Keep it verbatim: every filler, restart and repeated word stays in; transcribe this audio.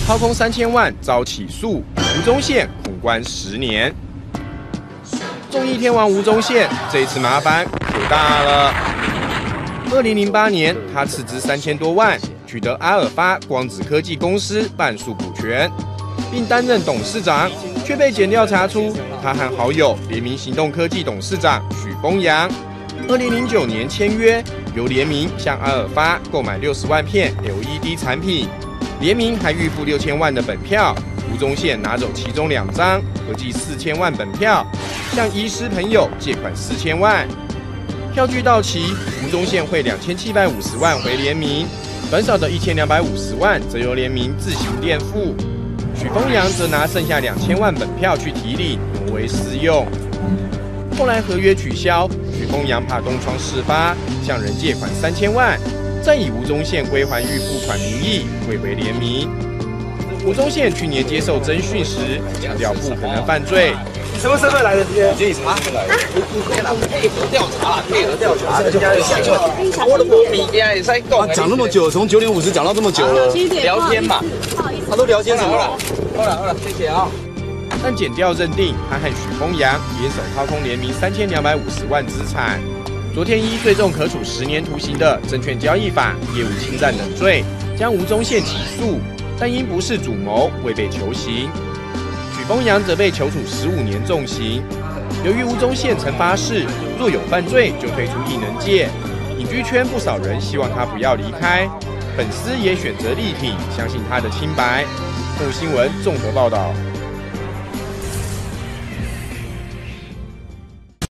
掏空三千万遭起诉，吴宗宪苦关十年。综艺天王吴宗宪这一次麻烦可大了。二零零八年，他斥资三千多万，取得阿尔法光子科技公司半数股权，并担任董事长，却被检调查出他和好友联名行动科技董事长许峰阳，二零零九年签约，由联名向阿尔法购买六十万片 L E D 产品，联名还预付六千万的本票，吴宗宪拿走其中两张，合计四千万本票，向医师朋友借款四千万。票据到期，吴宗宪汇两千七百五十万回联名，短少的一千两百五十万则由联名自行垫付。许峰阳则拿剩下两千万本票去提领，挪为私用。后来合约取消，许峰阳怕东窗事发，向人借款三千万，再以吴宗宪归还预付款名义汇回联名。吴宗宪去年接受侦讯时强调不可能犯罪。 你什么身份来的？今天警察，你你可以拿配合调查，配合调查，这就我的米边也在讲。 讲那么久，从九点五十讲到这么久了， 聊天嘛， 他都聊天什么？ 好了好了，谢谢啊。 但检调认定他和许峰阳联手掏空联名三千两百五十万资产。昨天依最重可处十年徒刑的证券交易法业务侵占等罪，将吴宗宪起诉，但因不是主谋，未被求刑。许峰阳则被求处十五年重刑。由于吴宗宪曾发誓，若有犯罪就推出艺能界，影剧圈不少人希望他不要离开，粉丝也选择力挺，相信他的清白。木新闻综合报道。